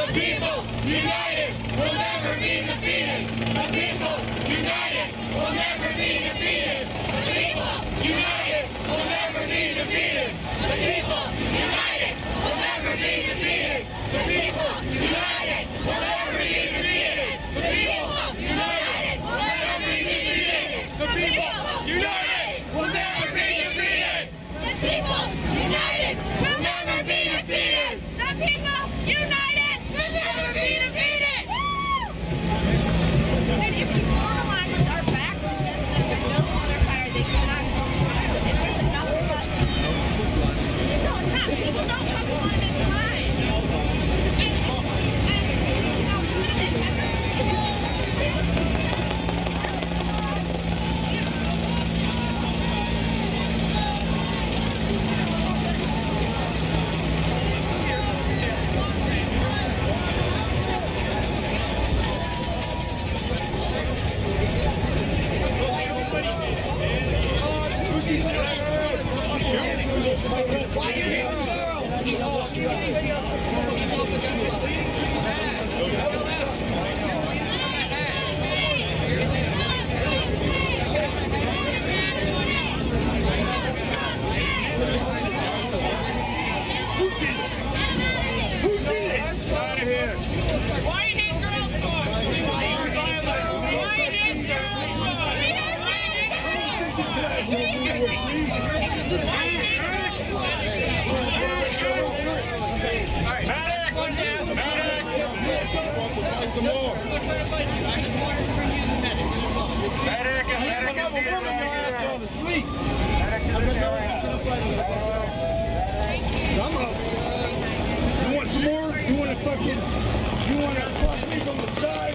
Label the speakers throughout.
Speaker 1: The people united will never be defeated. The people united will never be defeated. The people united will never be defeated. The people united will never be defeated. The people united will never be defeated. The people united will never be defeated. The people united will never be defeated.
Speaker 2: The people united will never be defeated. The people united will never be defeated. And if we normalize our backs against them and don't want their fire, they cannot come on. It's just enough of us. No, it's not. People don't come on in time.
Speaker 3: You want some more? You want to fuck me from the side?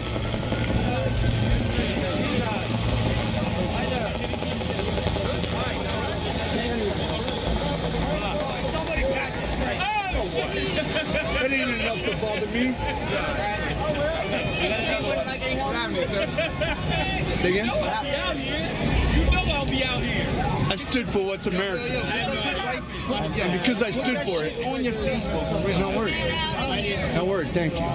Speaker 1: Somebody catch this man.
Speaker 3: That ain't enough to bother me. Say again?
Speaker 4: You know I'll be out here.
Speaker 3: I stood for what's American. And because I stood for it.
Speaker 1: On your Facebook.
Speaker 3: Not worried. Not worried, thank you.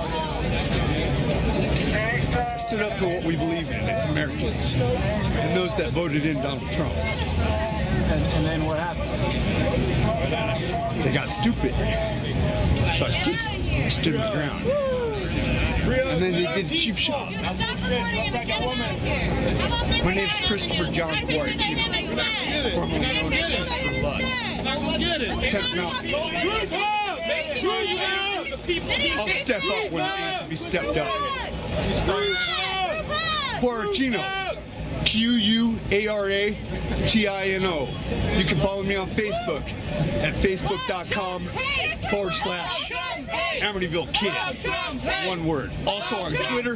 Speaker 3: I stood up for what we believe in as Americans. And those that voted in Donald Trump.
Speaker 5: And then what happened?
Speaker 3: They got stupid. So I stood my ground. And then they did cheap shot. My name's Christopher John Quarantino. Formerly known as Christopher Lutz. 10th Mountain. I'll step up when it needs to be stepped up. Quarantino. Q-U-A-R-A-T-I-N-O. You can follow me on Facebook at facebook.com/Amityville Kid. One word. Also on Twitter,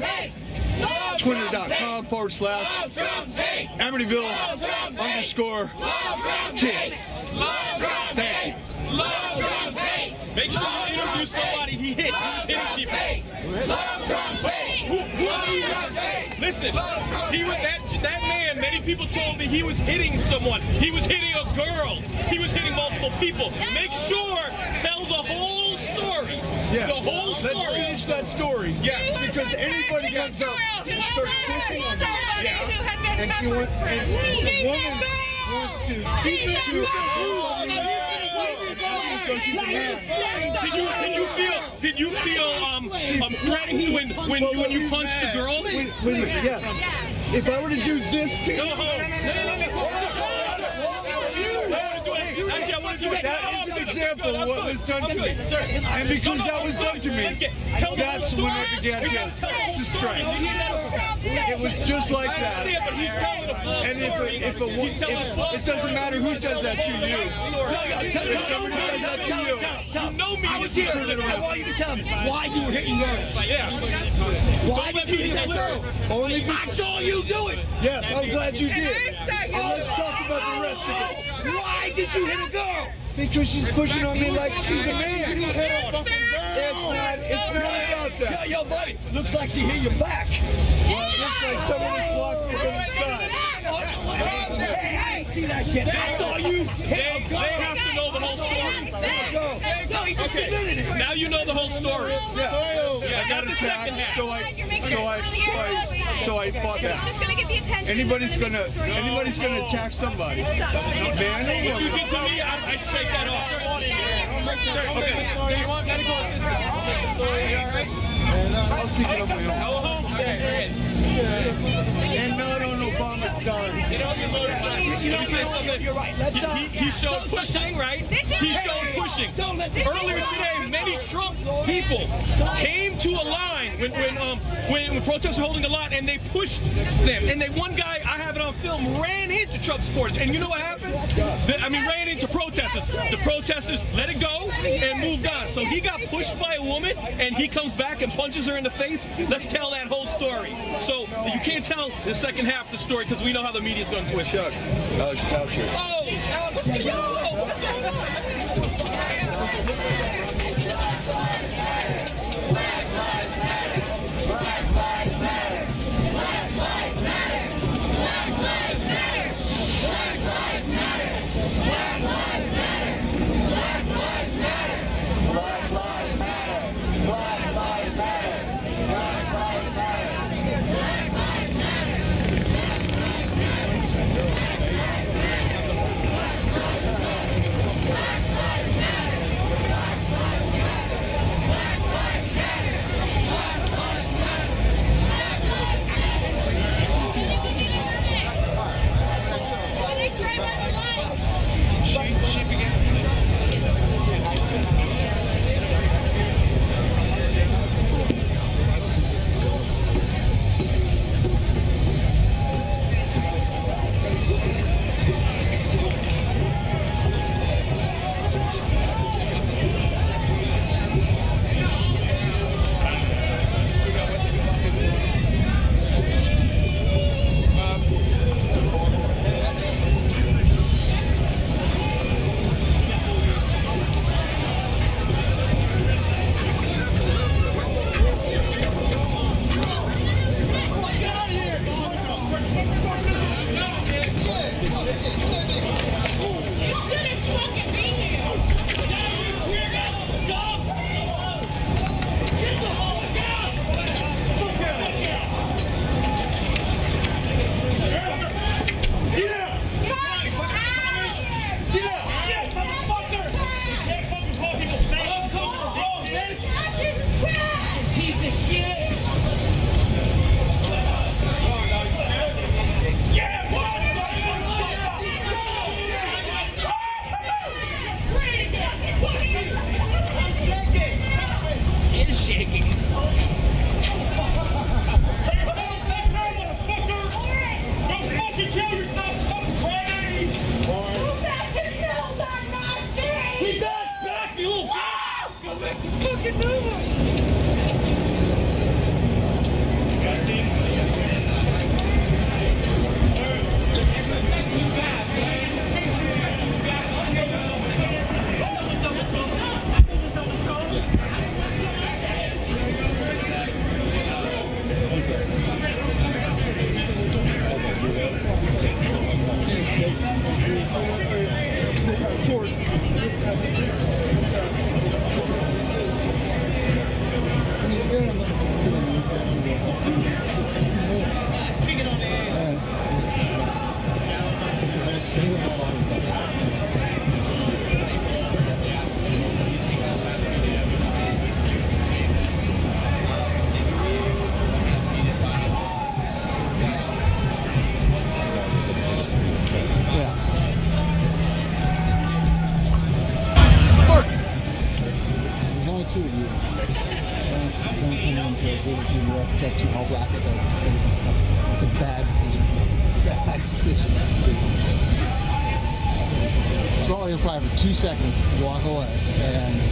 Speaker 3: twitter.com/Amityville_Kid. Thank you.
Speaker 4: Make sure you interview somebody he hit. He's hitting people. Listen, he was that man. Many people told me he was hitting someone. He was hitting a girl. He was hitting multiple people. Make sure, tell the whole story.
Speaker 3: Yeah.
Speaker 4: The whole story.
Speaker 3: Let's finish that story.
Speaker 4: Yes.
Speaker 3: Because anybody comes up and starts pushing on me. And she wants, and the woman wants to teach it to
Speaker 4: Did you feel threatened when you punched the girl?
Speaker 3: Wait a minute, yes. If I were to do this to
Speaker 4: Go home.
Speaker 3: that is an example of what was done to me. And because that was done to me, that's when I began to strike. It was just like that. And if it doesn't matter who does that to you. If somebody does that to you,
Speaker 4: You know me.
Speaker 1: I was here. I want you to tell me why you were hitting girls.
Speaker 4: Yeah.
Speaker 1: Why did you hit that girl?
Speaker 3: only
Speaker 1: I
Speaker 3: because,
Speaker 1: saw you do it.
Speaker 3: yes, I'm glad you did. And let's talk about the rest of it.
Speaker 1: Why did you hit a girl?
Speaker 3: Because she's pushing on me like she's a man. It's not about that.
Speaker 1: Yo, buddy, looks like she hit your back.
Speaker 3: Well, it looks like somebody blocked me from the side.
Speaker 6: Hey, see that shit? I saw you.
Speaker 4: They have to know the whole story.
Speaker 6: No, he just admitted it.
Speaker 4: Now you know the whole story.
Speaker 3: I got attacked, so I fought back.
Speaker 2: Just gonna get the attention.
Speaker 3: Anybody's gonna attack somebody. Man,
Speaker 4: What you did to me, I'd shake that off. Okay. Do you want medical assistance?
Speaker 3: I'll seek it on my own. And not on Obama's dime.
Speaker 4: You know, say something.
Speaker 6: You're right.
Speaker 4: He showed pushing, right? He showed pushing. Earlier today, many Trump people came to a line when protests were holding a line, and they pushed them. And one guy, I have it on film, ran into Trump supporters. And you know what happened? Ran into protesters. The protesters let it go and moved on. So he got pushed by a woman, and he comes back and punches her in the face. Let's tell that whole story. So you can't tell the second half of the story because we know how the media's going to twist it.
Speaker 3: Chuck, Coucher.
Speaker 4: Oh,
Speaker 5: Saw you probably for 2 seconds, walk away, and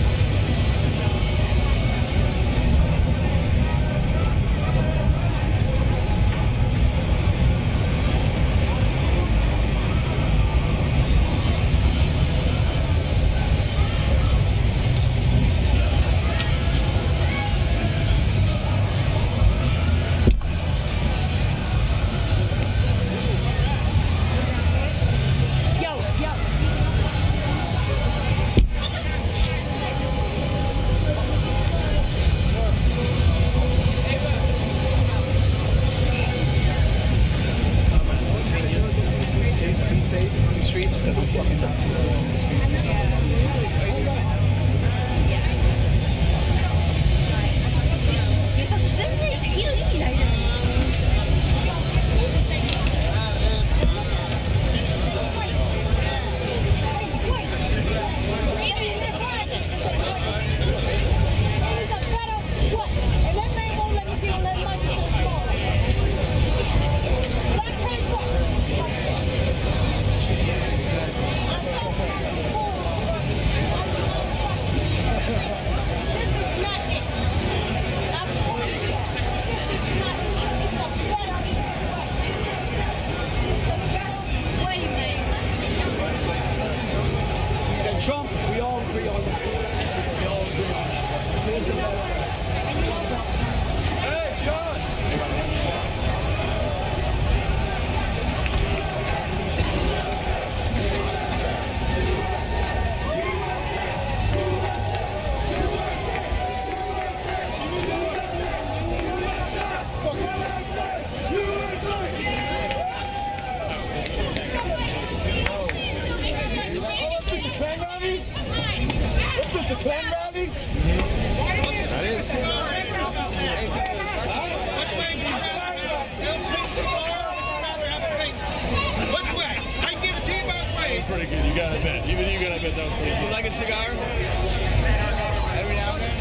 Speaker 3: You like a cigar? Every now and then?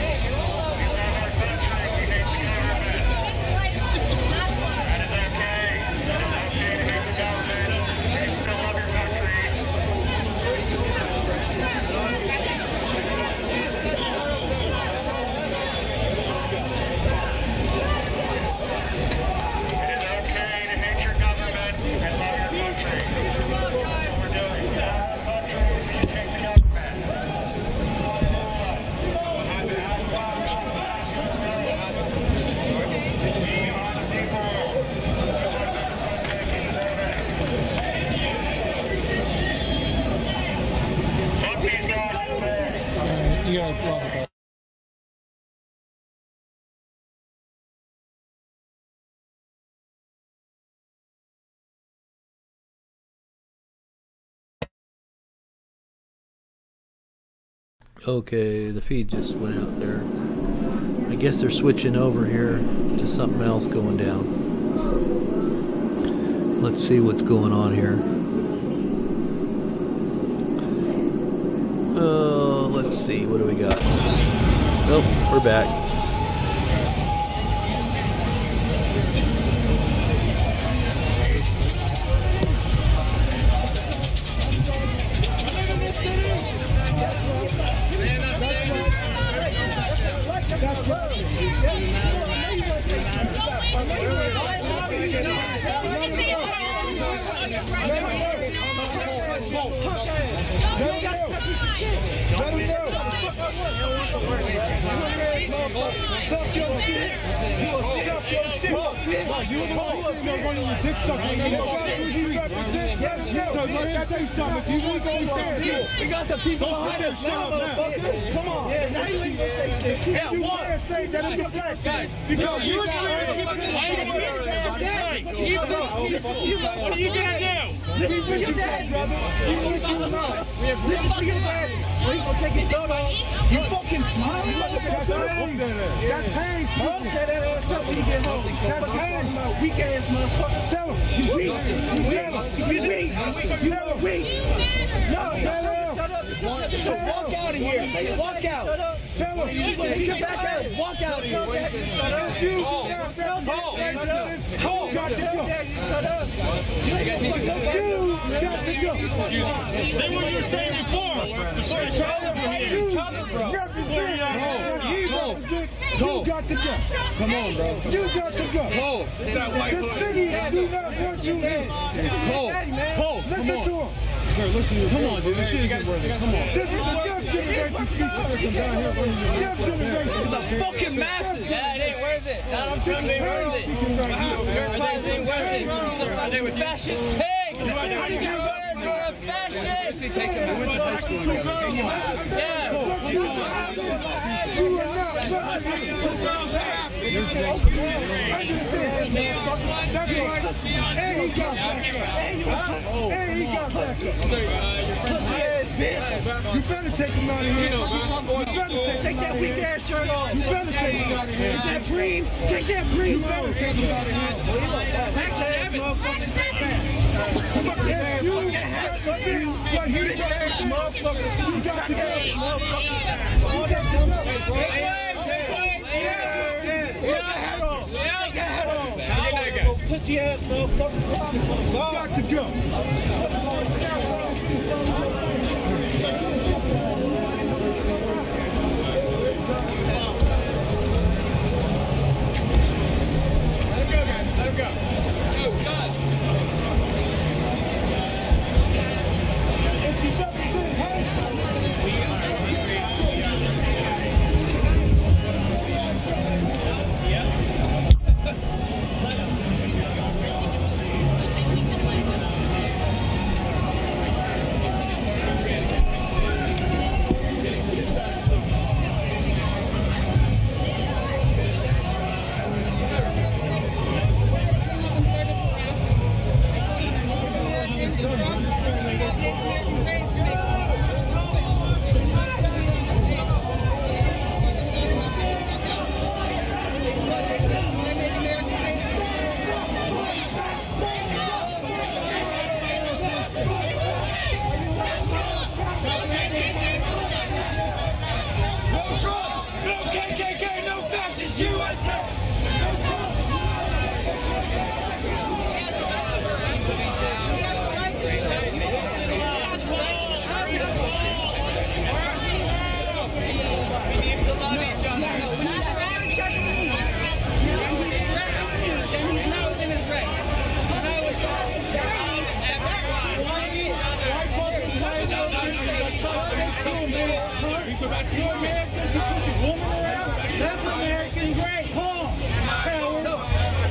Speaker 5: You guys love it.
Speaker 7: Okay, the feed just went out there. I guess they're switching over here to something else going down. Let's see what's going on here. Let's see, what do we got? Oh, we're back.
Speaker 6: We got the people behind us now. Come on. Now you ain't gonna say shit. Yeah, what? Say that in the flesh, guys. Because you what are you gonna do? Listen to your dad, brother. You know what you know. Listen to your dad. Well, you gonna take his coat off. You fucking smile. That's pain. Smoke that ass up when you get home. That's pain. Weak ass motherfucker. Tell him. You weak. You weak. You weak. No, shut up. So walk out of here. Walk out. Tell him. Get back out. Walk out of here. Shut up. You got to go. Shut up. You got to go. Say what you were saying before. You got to go. Come on, bro. You got to go. The city do not want you in. Listen to him. Come on, dude. This shit isn't worth it. Come on. This is a young generation speaking. Young generation.
Speaker 8: The fucking masses. Yeah, it ain't worth it. Donald Trump ain't worth it. Your class ain't worth it. They were fascist pigs. You're a fascist.
Speaker 6: They went to high school together.
Speaker 8: Yeah.
Speaker 6: You are not representing 2,000 Understand, man. That's right. And he got back up. And he got back up. Pussy ass bitch. You better take him out of here. You better take that weak ass shirt off. You better take him out of here. Is that cream? Take that cream. You better take him out of here. Bitch ass motherfucker. Fuck yeah. You got to feel like you bitch ass motherfucker. You got to go. All that dumb shit, bro. Take that hat off. Take that hat off. Pussy ass motherfucker. Got to go.
Speaker 4: Let him go, guys. Let him go. Oh, God.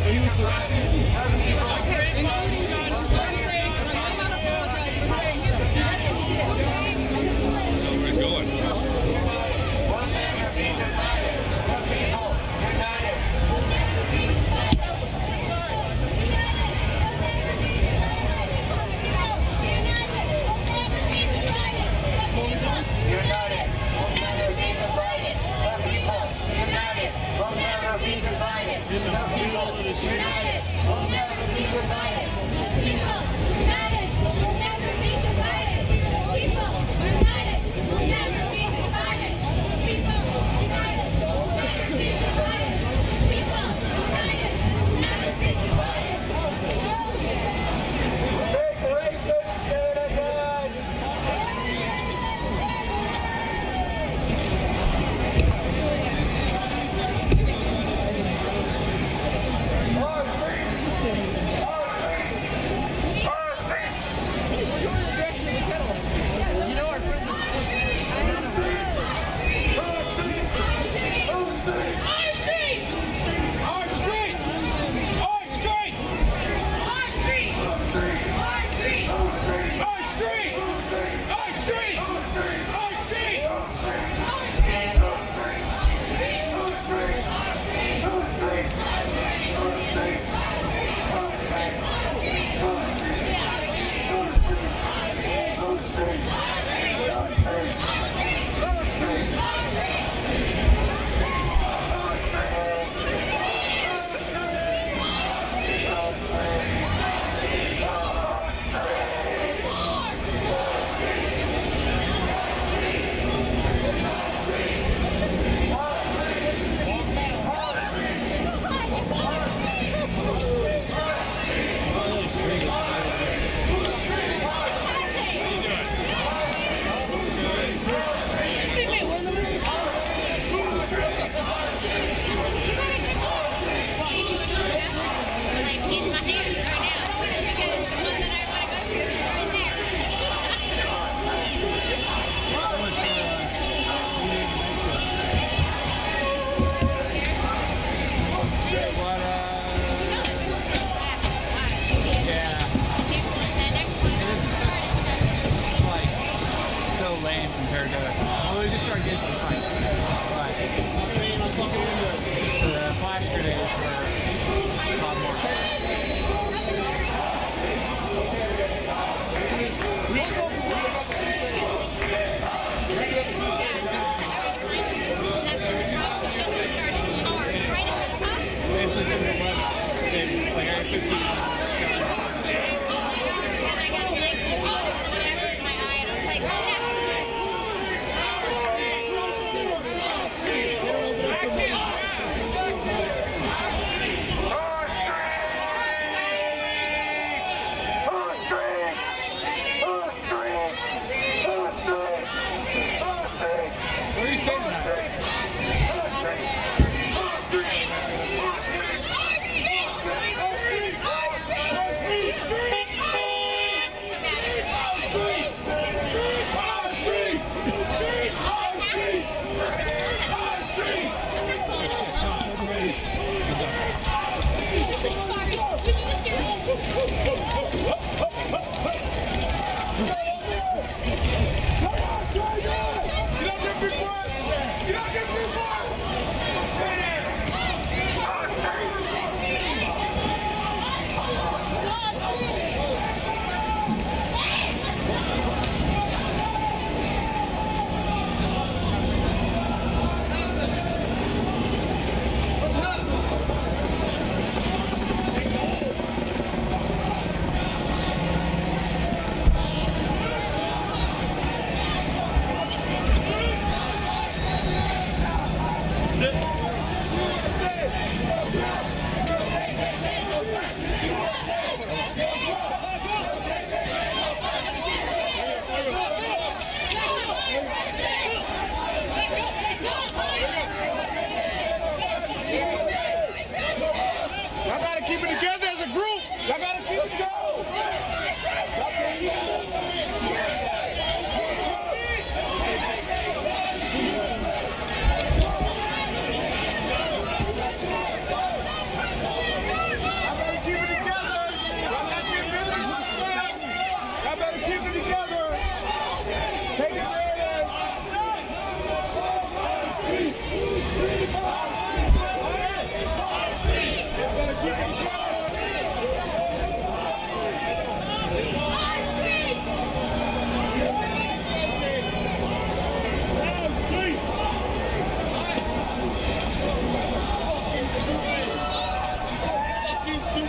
Speaker 6: he was harassing me.
Speaker 4: Where's going?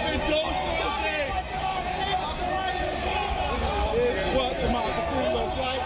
Speaker 3: and don't throw things.
Speaker 6: It's what democracy looks like.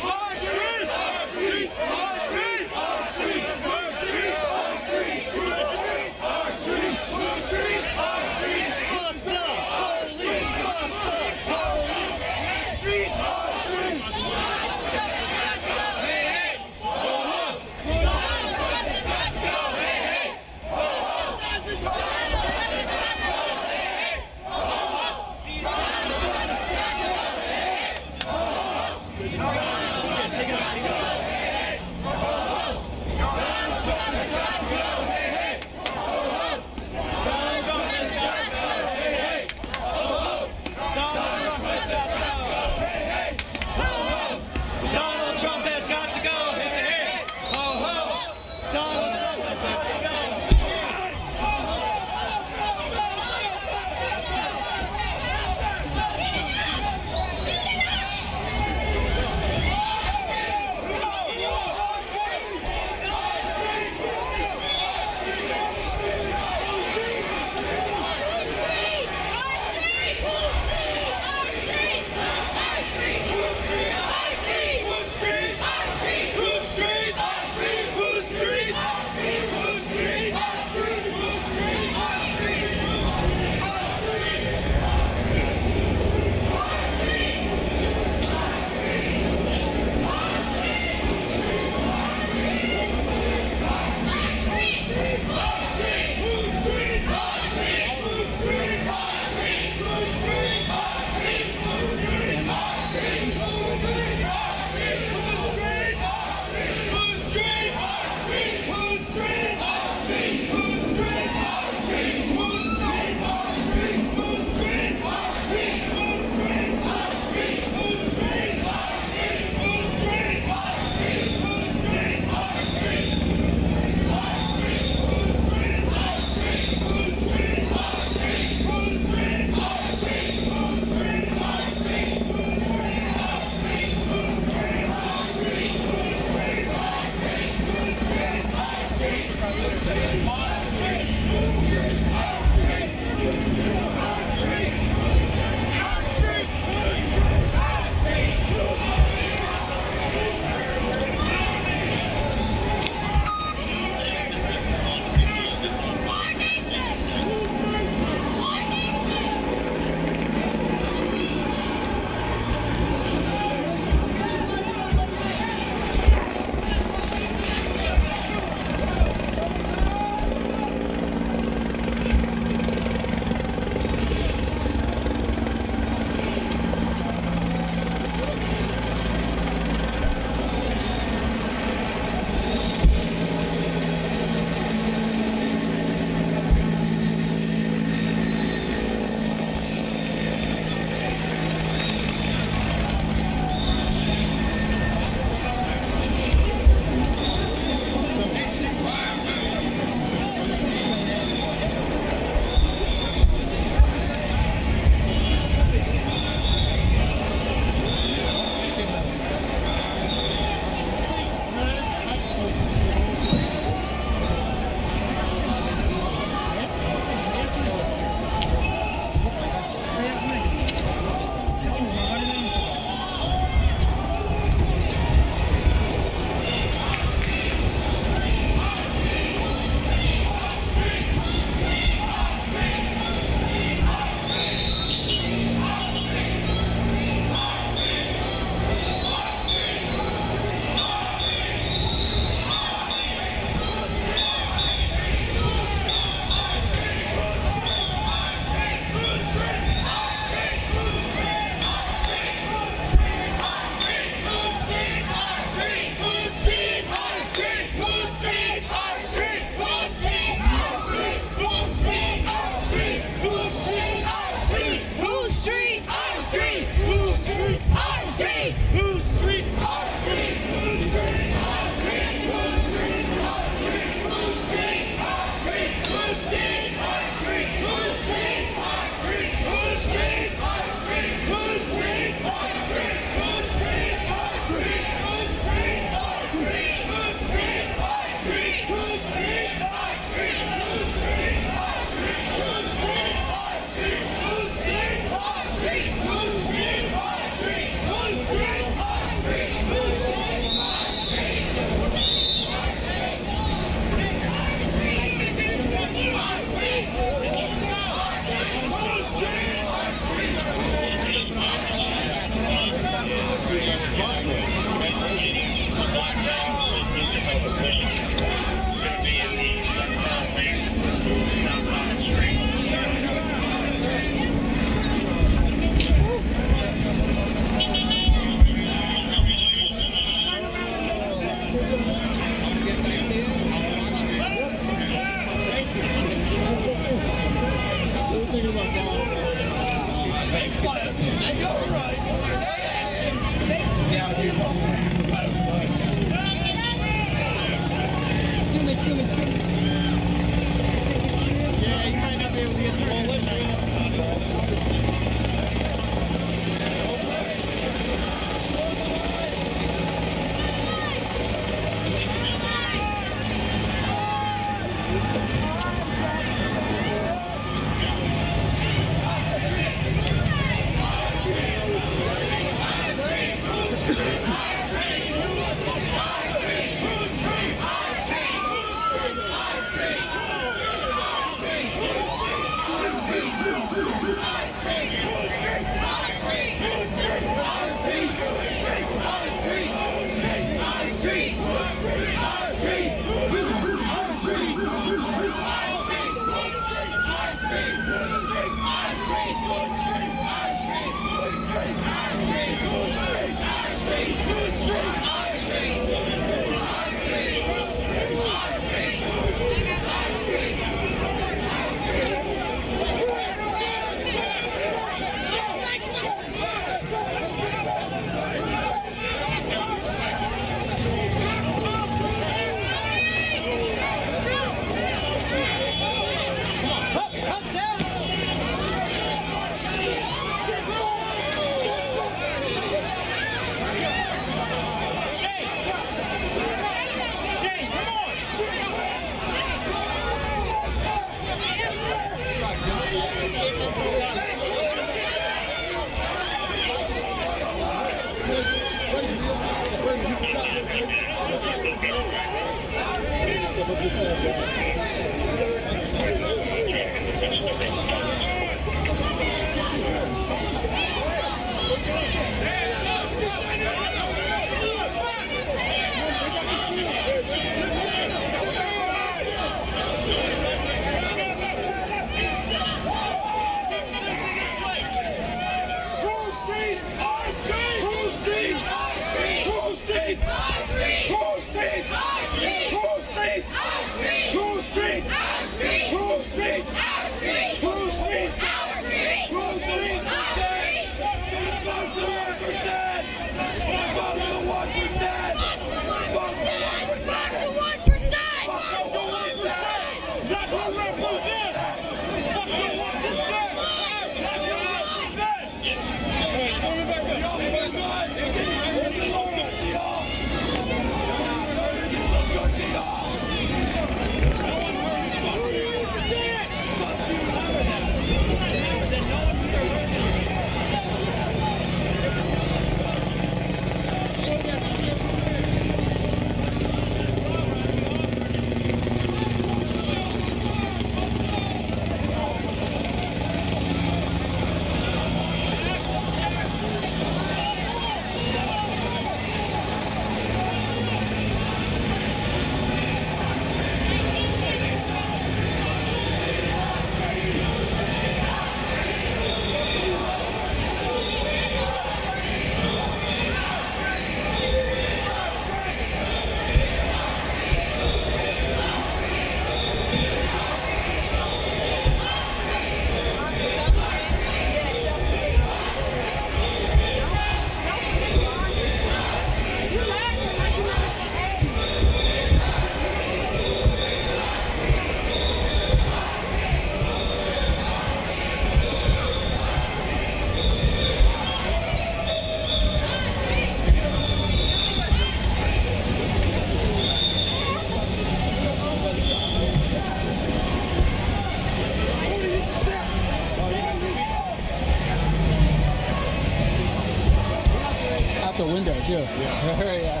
Speaker 5: The window too. Yeah.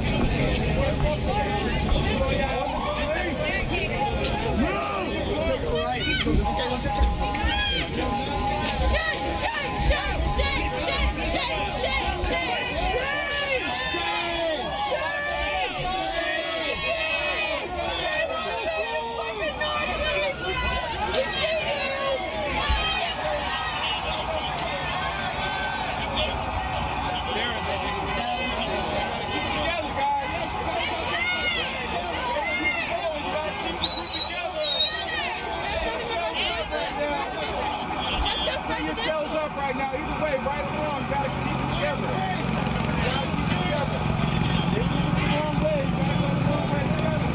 Speaker 6: Yourselves up right now. Either way, right or wrong, you gotta keep it together. You gotta keep it together. If you move the wrong way, you gotta go the wrong way together.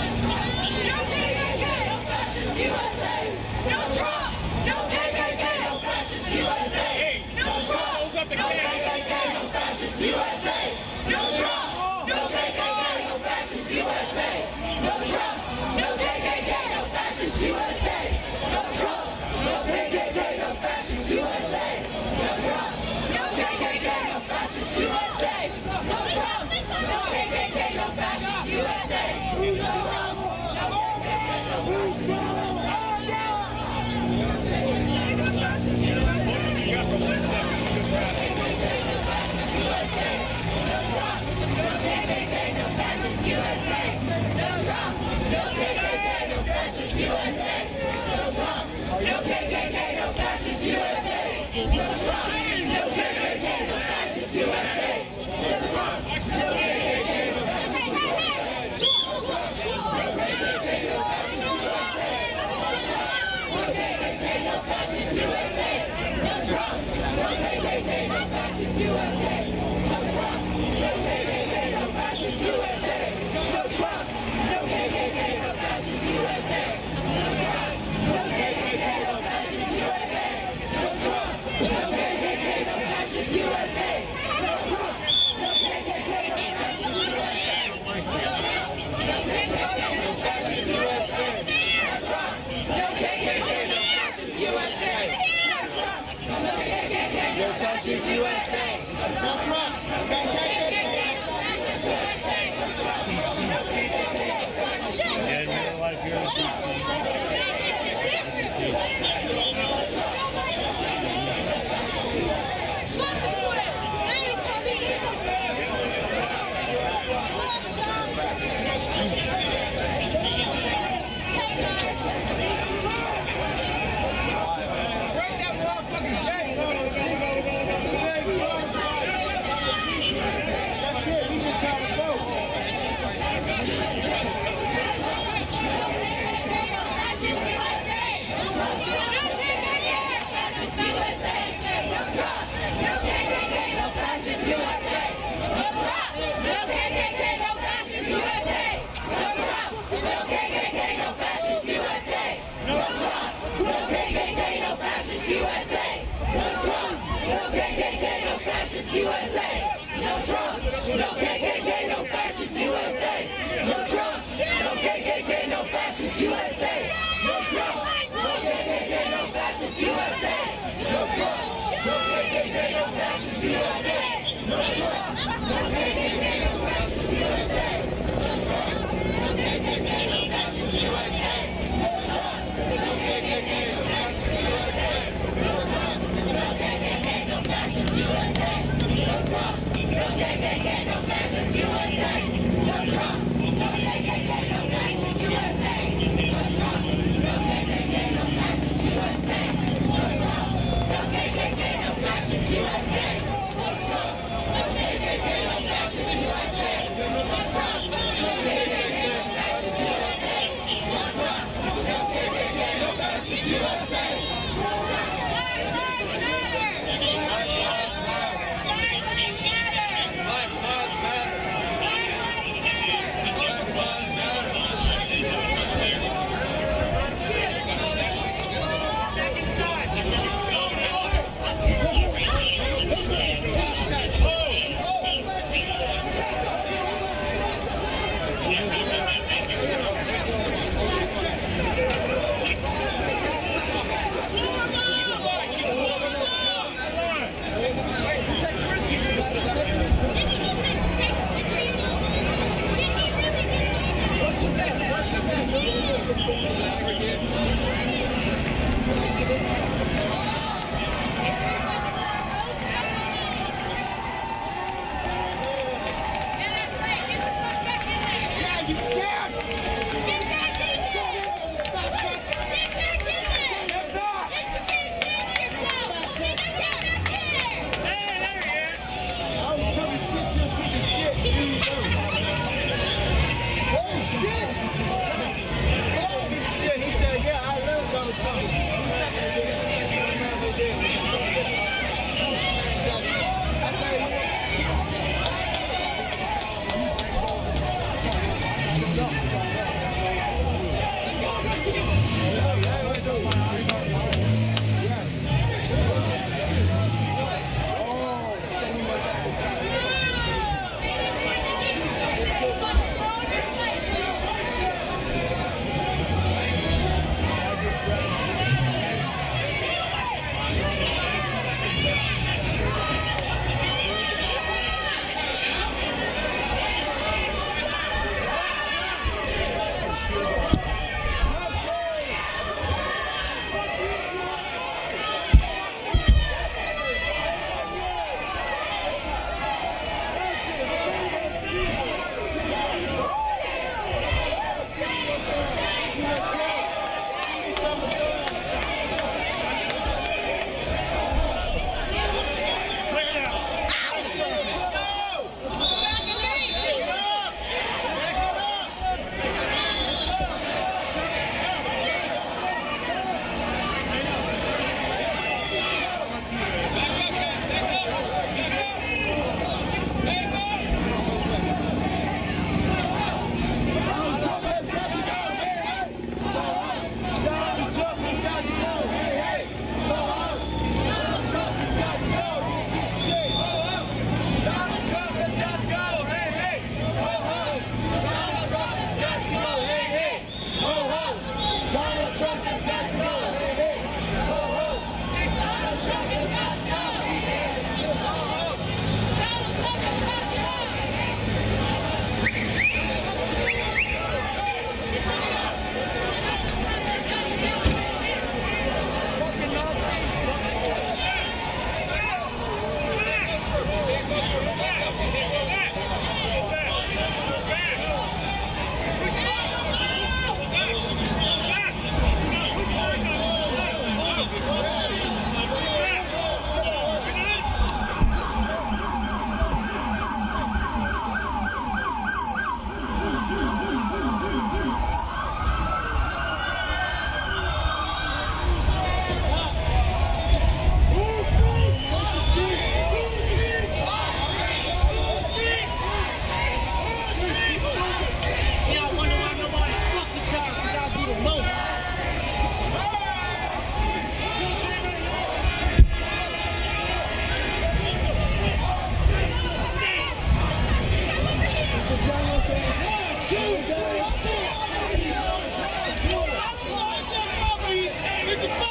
Speaker 1: No Trump! No KKK!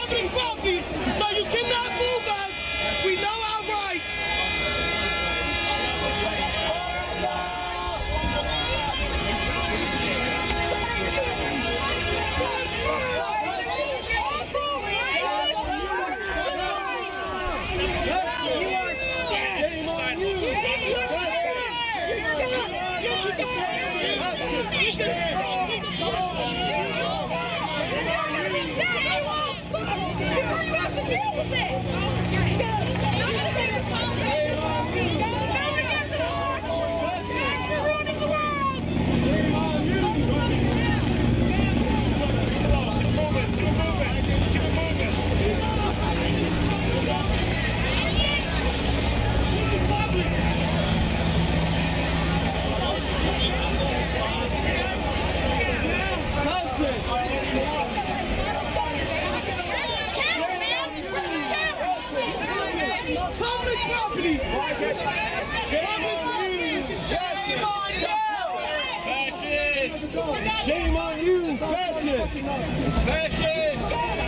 Speaker 6: public property, so you cannot move us. We know our rights. Public property! Shame on you, fascist! Fascist!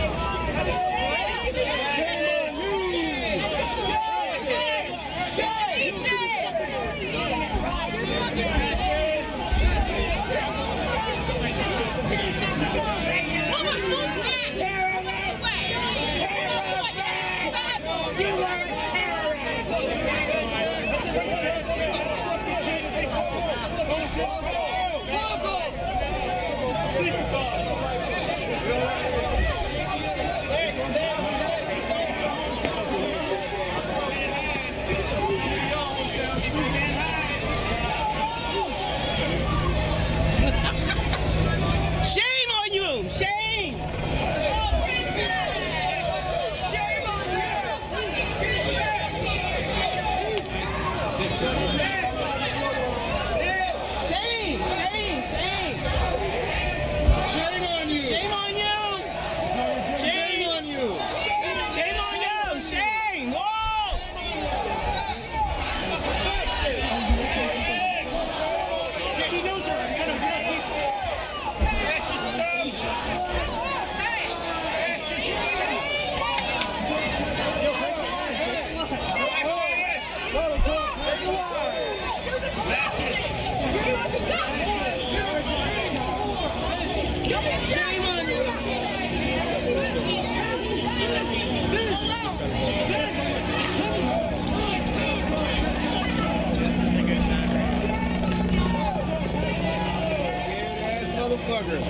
Speaker 6: Shame on you! Shame! Shame on you! Shame! Shame! Shame! Shame on you! Shame on you! Shame on you! Shame on you! Shame! Whoa! He knows already. I don't know. Shame on you! This is a good time. Scared ass motherfucker.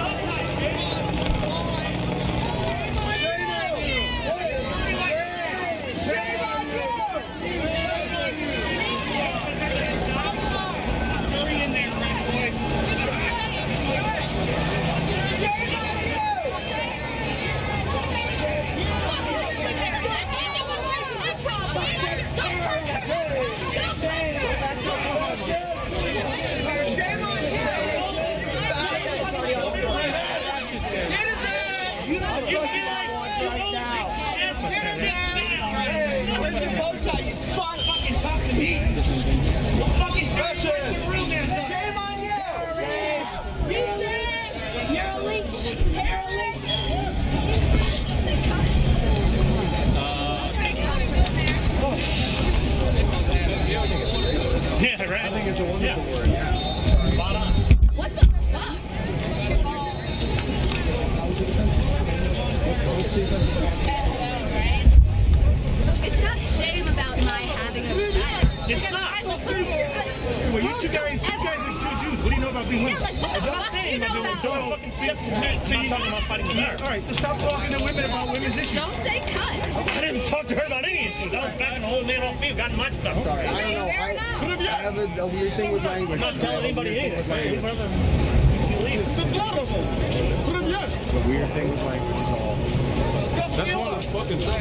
Speaker 4: Yeah, right. I think it's a wonderful word. Spot on.
Speaker 2: What the fuck? It's not shame about my having a vagina.
Speaker 4: It's not.
Speaker 6: Well, you guys are two dudes. What do you know about being women?
Speaker 2: Yeah, like, what the fuck do you know about?
Speaker 4: Fucking step to I'm not talking about fighting with her.
Speaker 6: All right, so stop talking to women about women's issues.
Speaker 2: Don't say cut.
Speaker 4: I didn't talk to her about any issues. I was backing the whole man off me. Got my stuff.
Speaker 5: Sorry, I don't know. I have a weird thing with language.
Speaker 4: I'm not telling anybody anything.
Speaker 5: The weird thing with language is all.
Speaker 3: That's why it's fucking
Speaker 5: You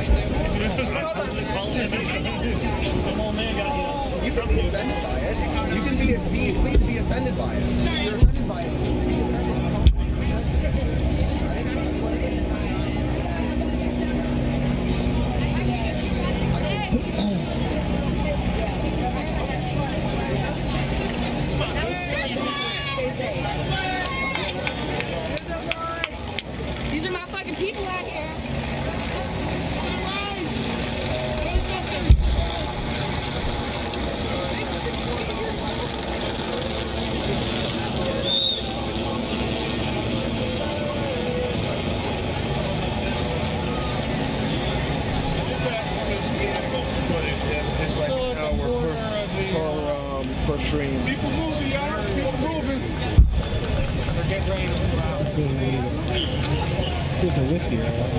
Speaker 5: can be offended by it. You can please be offended by it. If you're offended by it.
Speaker 2: These are my fucking people out here.
Speaker 3: stream. People moving, y'all. People moving.
Speaker 6: Here's a whiskey,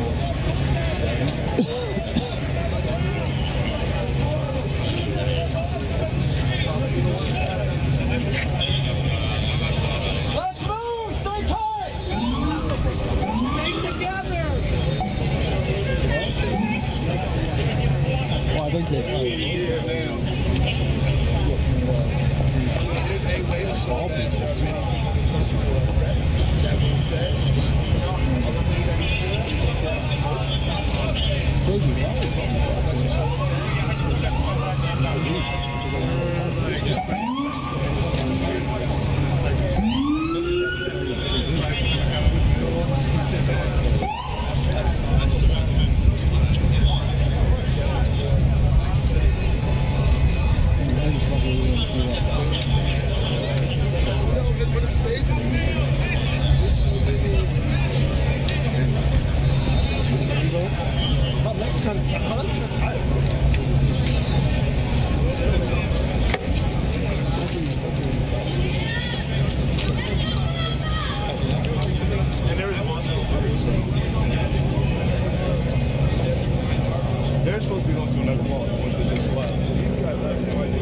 Speaker 8: Let's move! Stay tight! Stay together!
Speaker 6: Oh, I think they
Speaker 3: There's a way to solve it. That being said, they're supposed to be going to another mall. These guys have no idea.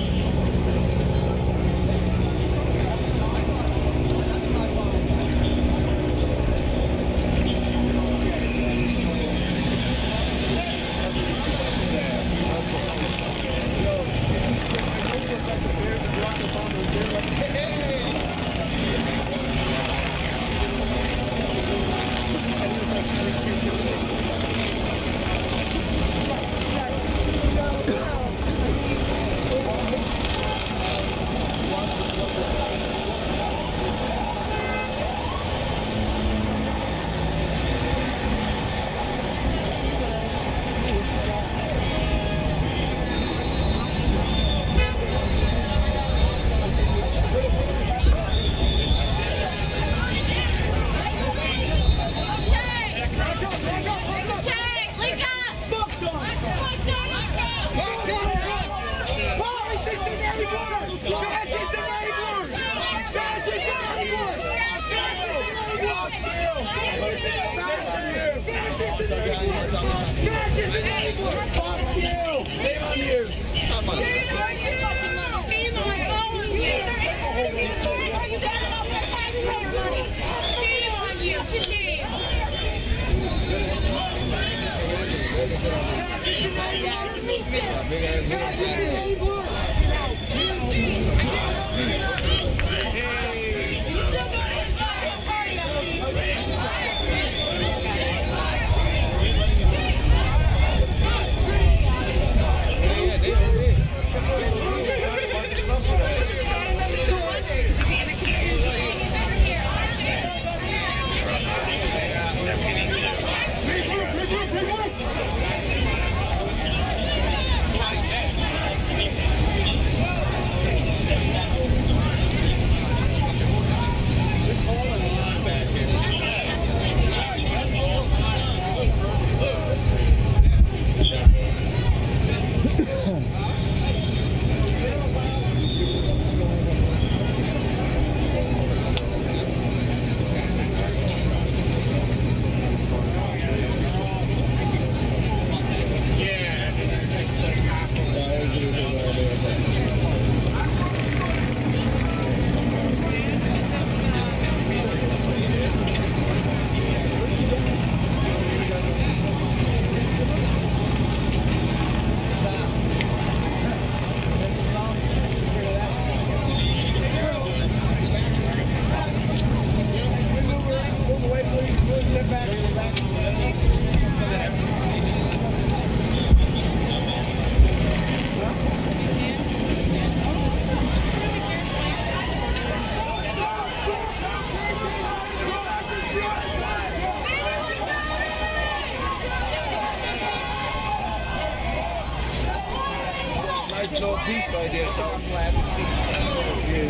Speaker 3: No peace right there, so I'm glad to see you.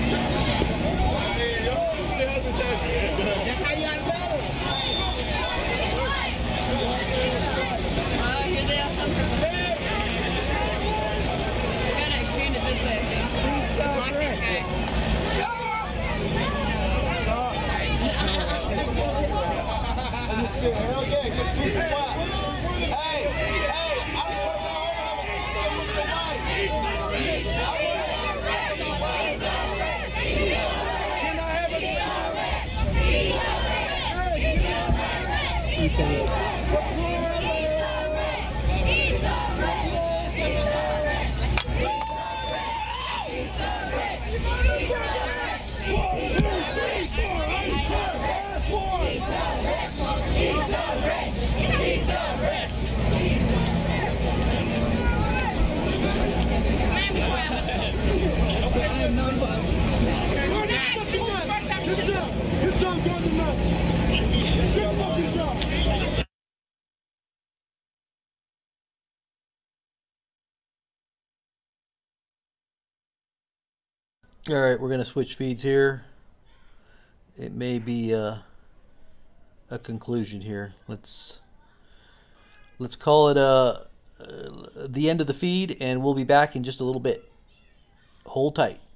Speaker 3: How y'all better?
Speaker 2: Here they are. We gotta expand it this way.
Speaker 6: Good job, Gordon Nuts. Good fucking job.
Speaker 7: All right, we're gonna switch feeds here. It may be a conclusion here. Let's call it the end of the feed, and we'll be back in just a little bit. Hold tight.